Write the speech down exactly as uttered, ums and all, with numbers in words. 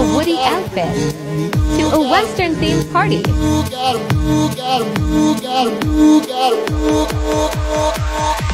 a Woody outfit to a Western-themed party. Who got 'em? Who got 'em? Who got 'em? Who got 'em?